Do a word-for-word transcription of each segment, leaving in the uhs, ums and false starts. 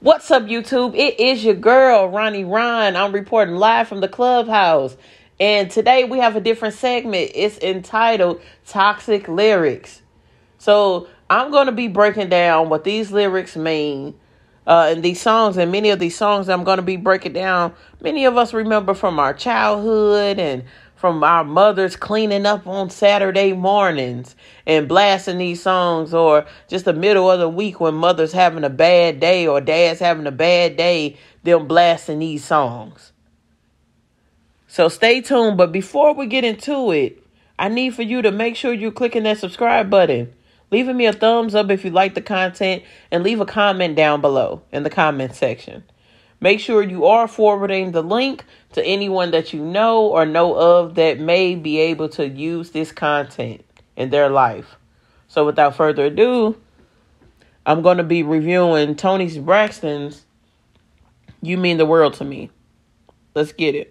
What's up, YouTube? It is your girl, Ronnie Ron. I'm reporting live from the clubhouse. And today we have a different segment. It's entitled Toxic Lyrics. So I'm going to be breaking down what these lyrics mean uh, in these songs. And many of these songs I'm going to be breaking down, many of us remember from our childhood and from our mothers cleaning up on Saturday mornings and blasting these songs, or just the middle of the week when mother's having a bad day or dad's having a bad day, them blasting these songs. So stay tuned. But before we get into it, I need for you to make sure you're clicking that subscribe button, leaving me a thumbs up if you like the content, and leave a comment down below in the comment section. Make sure you are forwarding the link to anyone that you know or know of that may be able to use this content in their life. So without further ado, I'm going to be reviewing Toni Braxton's You Mean the World to Me. Let's get it.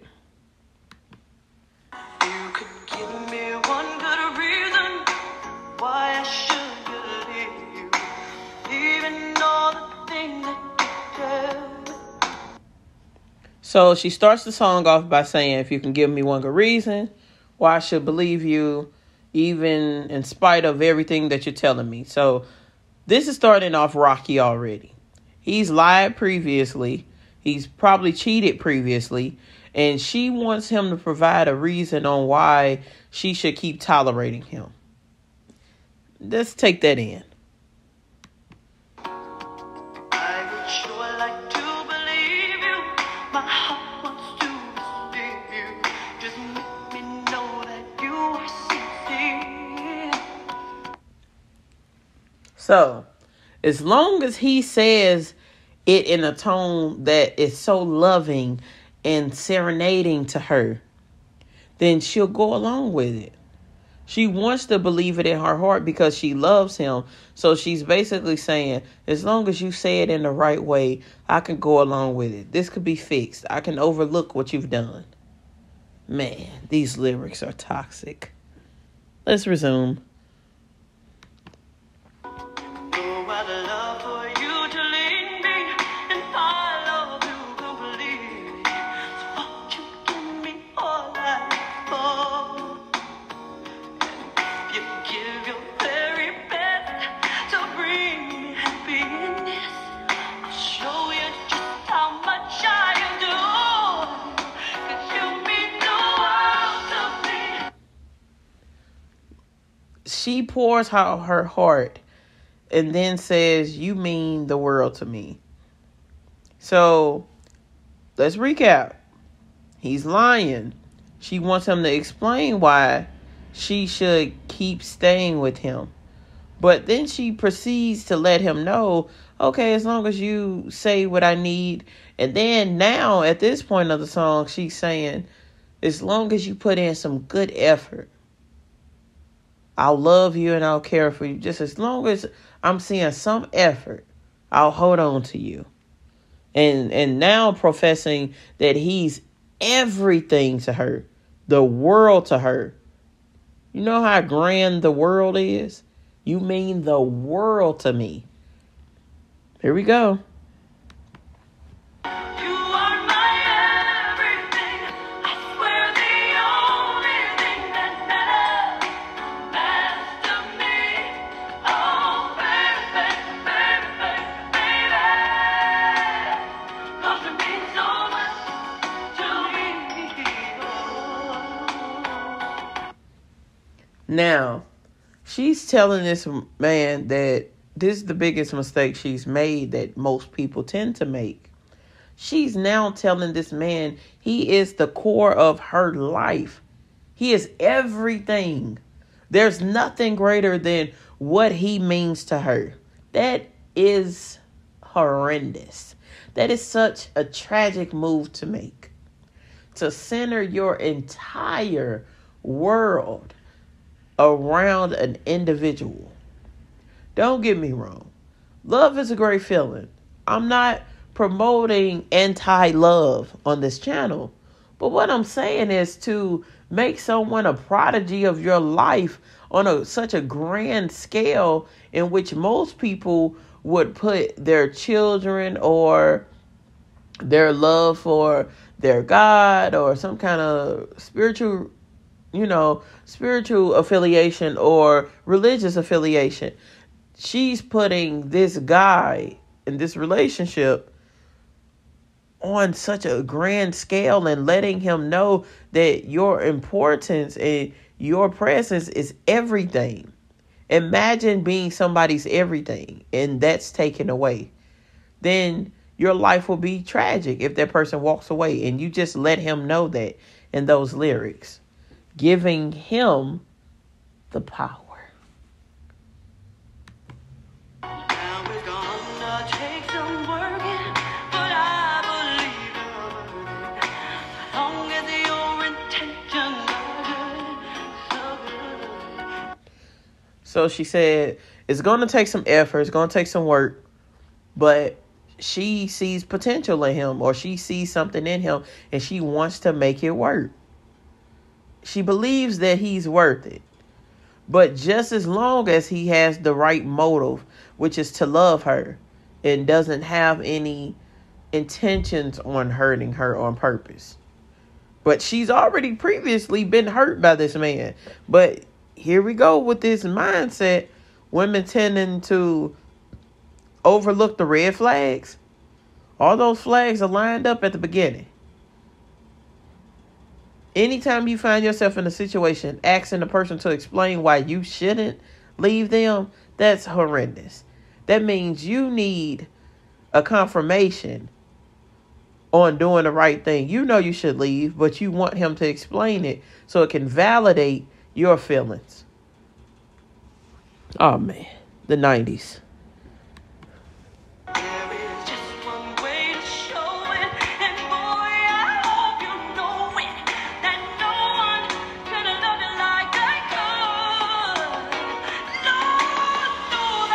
You could give me one good reason why I should believe you, even all the things that you tell me. So she starts the song off by saying, if you can give me one good reason why I should believe you, even in spite of everything that you're telling me. So this is starting off rocky already. He's lied previously. He's probably cheated previously. And she wants him to provide a reason on why she should keep tolerating him. Let's take that in. I would sure like to believe you. My heart wants to believe you. Just make me know that you are sincere. So, as long as he says it in a tone that is so loving and serenading to her, then she'll go along with it. She wants to believe it in her heart because she loves him. So she's basically saying, as long as you say it in the right way, I can go along with it. This could be fixed. I can overlook what you've done. Man, these lyrics are toxic. Let's resume. Oh, I'd love for you to lead me, and I love you completely. So won't you give me all I want? And if you give your very best to bring me happiness, I'll show you just how much I adore you. 'Cause you mean the world to me. She pours out her heart and then says, you mean the world to me. So let's recap. He's lying. She wants him to explain why she should keep staying with him. But then she proceeds to let him know, okay, as long as you say what I need. And then now at this point of the song, she's saying, as long as you put in some good effort, I'll love you and I'll care for you. Just as long as I'm seeing some effort, I'll hold on to you. And and now professing that he's everything to her, the world to her. You know how grand the world is? You mean the world to me. Here we go. You are my everything. I swear the only thing that matters, matters to me. Oh, baby, baby, baby, 'cause you mean so much to me. Now, she's telling this man that this is the biggest mistake she's made that most people tend to make. She's now telling this man he is the core of her life. He is everything. There's nothing greater than what he means to her. That is horrendous. That is such a tragic move to make. To center your entire world around an individual. Don't get me wrong. Love is a great feeling. I'm not promoting anti-love on this channel. But what I'm saying is to make someone a prodigy of your life on a such a grand scale in which most people would put their children or their love for their God or some kind of spiritual, you know, spiritual affiliation or religious affiliation. She's putting this guy in this relationship on such a grand scale and letting him know that your importance and your presence is everything. Imagine being somebody's everything and that's taken away. Then your life will be tragic if that person walks away, and you just let him know that in those lyrics, giving him the power. Now we're gonna take some working, but I believe in as long as your intentions are good, so good. So she said, it's going to take some effort, it's going to take some work, but she sees potential in him, or she sees something in him, and she wants to make it work. She believes that he's worth it. But just as long as he has the right motive, which is to love her, and doesn't have any intentions on hurting her on purpose. But she's already previously been hurt by this man. But here we go with this mindset. Women tending to overlook the red flags. All those flags are lined up at the beginning. Anytime you find yourself in a situation asking the person to explain why you shouldn't leave them, that's horrendous. That means you need a confirmation on doing the right thing. You know you should leave, but you want him to explain it so it can validate your feelings. Oh man, the nineties. There is just one way to show it, and boy, I hope you know it, that no one can love you like I could. Lord knows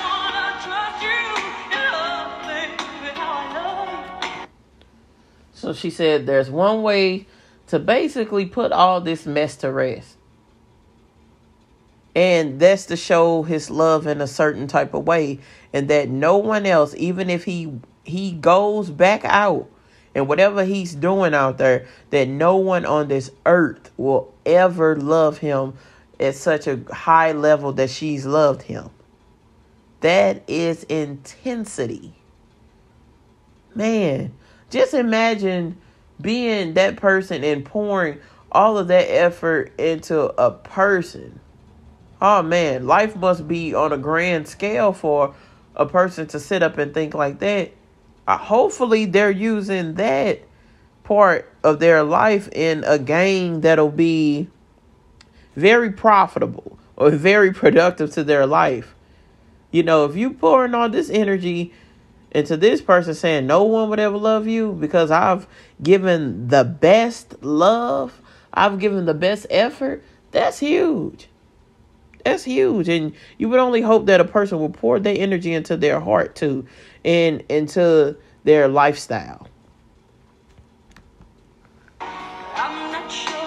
I wanna trust you, and love, baby, how I love you. So she said there's one way to basically put all this mess to rest. And that's to show his love in a certain type of way. And that no one else, even if he he goes back out and whatever he's doing out there, that no one on this earth will ever love him at such a high level that she's loved him. That is intensity. Man, just imagine being that person and pouring all of that effort into a person. Oh man, life must be on a grand scale for a person to sit up and think like that. Uh, hopefully they're using that part of their life in a game that'll be very profitable or very productive to their life. You know, if you pouring all this energy into this person saying no one would ever love you because I've given the best love, I've given the best effort, that's huge. That's huge. And you would only hope that a person will pour their energy into their heart too, and into their lifestyle. I'm not sure